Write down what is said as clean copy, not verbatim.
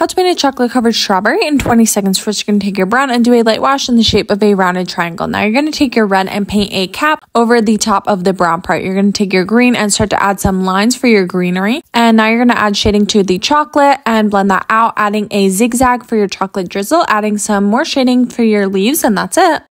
How to paint a chocolate covered strawberry in 20 seconds. First, you're going to take your brown and do a light wash in the shape of a rounded triangle. Now you're going to take your red and paint a cap over the top of the brown part. You're going to take your green and start to add some lines for your greenery. And now you're going to add shading to the chocolate and blend that out, adding a zigzag for your chocolate drizzle, adding some more shading for your leaves, and that's it.